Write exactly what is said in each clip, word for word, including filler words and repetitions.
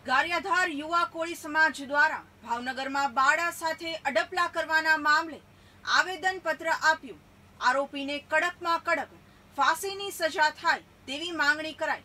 ગારિયાધાર યુવા કોળી સમાજ દ્વારા ભાવનગરમાં બાળા સાથે અડપલા કરવાના મામલે આવેદનપત્ર આપ્યું। આરોપીને કડકમાં કડક ફાંસીની સજા થાય તેવી માંગણી કરાઈ।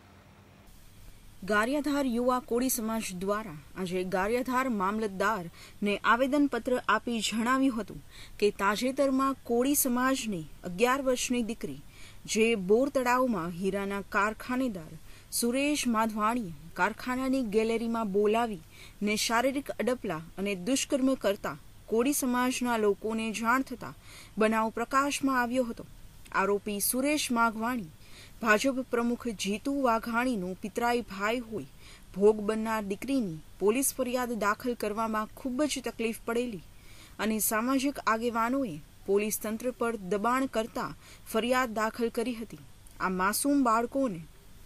ગારિયાધાર યુવા કોળી સમાજ દ્વારા આજે ગારિયાધાર મામલતદારને આવેદનપત્ર આપી જણાવ્યું હતું કે તાજેતરમાં કોળી સમાજની અગિયાર વર્ષની દીકરી જે બોર તળાવમાં હીરાના કારખાનેદાર સુરેશ માધવાણીએ કારખાનાની ગેલેરીમાં બોલાવી ને શારીરિક અડપલા અને દુષ્કર્મ કરતા કોળી સમાજના લોકોને જાણ થતા બનાવ પ્રકાશમાં આવ્યો હતો। આરોપી સુરેશ માધવાણી ભાજપ પ્રમુખ જીતુ વાઘાણીનો પિતરાઈ ભાઈ હોય ભોગ બનનાર દીકરીની પોલીસ ફરિયાદ દાખલ કરવામાં ખૂબ જ તકલીફ પડેલી અને સામાજિક આગેવાનોએ પોલીસ તંત્ર પર દબાણ કરતા ફરિયાદ દાખલ કરી હતી। આ માસૂમ બાળકોને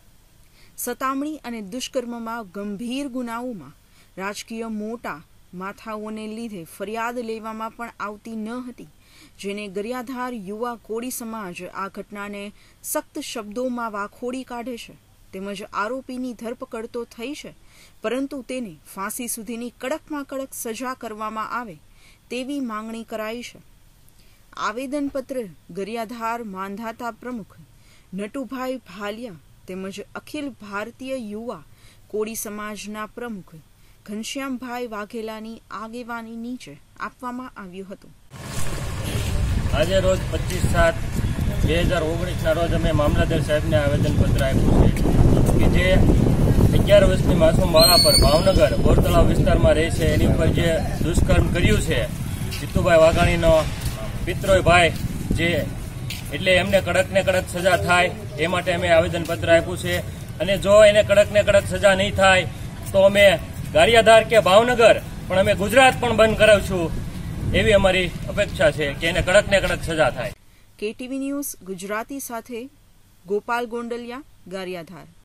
સતામણી અને દુષ્કર્મમાં ગંભીર ગુનાઓમાં રાજકીય મોટા માથાઓને લીધે ફરિયાદ લેવામાં પણ આવતી ન હતી, જેને ગારિયાધાર યુવા કોળી સમાજ આ ઘટનાને સખ્ત શબ્દોમાં વાખોડી કાઢે છે તેમજ આરોપીની ધરપકડ તો થઈ છે પરંતુ તેને ફાંસી સુધીની કડકમાં કડક સજા કરવામાં આવે તેવી માંગણી કરાઈ છે। આવેદનપત્ર ગારિયાધાર માંધાતા પ્રમુખ નટુભાઈ ભાલિયા તેમજ અખિલ ભારતીય યુવા કોળી સમાજના પ્રમુખ ઘનશ્યામભાઈ વાઘેલાની આગેવાની નીચે આપવામાં આવ્યું હતું। આજે રોજ પચીસ સાત બે હજાર ઓગણીસના રોજ અમે મામલતદાર સાહેબને આવેદનપત્ર આપ્યું છે કે જે અગિયાર વર્ષની માસૂમ બાળા પર ભાવનગર બોર તળાવ વિસ્તારમાં રહે છે એની ઉપર જે દુષ્કર્મ કર્યું છે જીતુભાઈ વાઘાણીનો પિત્રોય ભાઈ જે એટલે એમને કડક ને કડક સજા થાય એ માટે અમે આવેદનપત્ર આપ્યું છે અને જો એને કડક ને કડક સજા નહીં થાય તો અમે ગારિયાધાર કે ભાવનગર પણ અમે ગુજરાત પણ બંધ કરાવશું એવી અમારી અપેક્ષા છે કે એને કડક ને કડક સજા થાય। કેટીવી ન્યૂઝ ગુજરાતી સાથે ગોપાલ ગોંડલિયા, ગારિયાધાર।